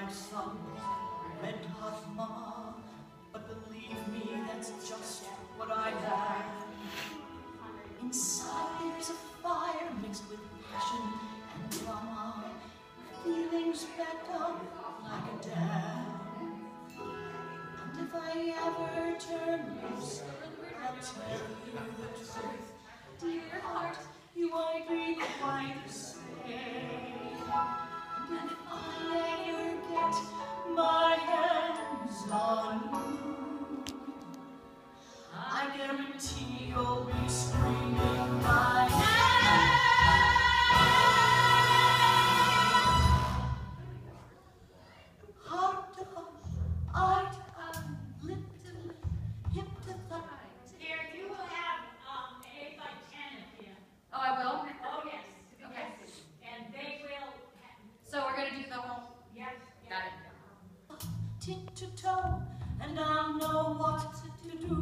like some red-hot mama, but believe me, that's just what I have. Inside there's a fire mixed with passion and drama, feelings backed up like a dam. And if I ever turn loose, I'll tell you the truth. Dear heart, you won't be quite the same. And if I ever get my hands on you, I guarantee you'll be screaming my name. Heart to heart, eye to eye, lip to lip, hip to thigh. Here, you will have 8 by 10 of you. Oh, I will? Oh, yes. Okay. And they will. So we're going to do the whole... Yes. Got it. Tip to toe, and I'll know what to do.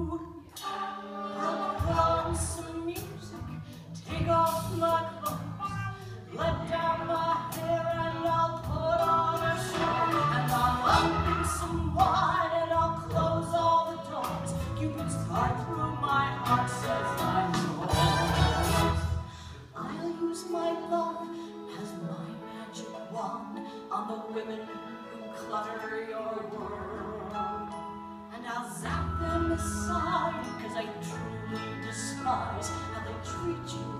I'll put on some music, take off my clothes, let down my hair, and I'll put on a show. And I'll open some wine, and I'll close all the doors. Cupid's card through my heart says I'm yours. I'll use my love as my magic wand on the women who clutter your world. And I'll zap them aside, 'cause I truly despise how they treat you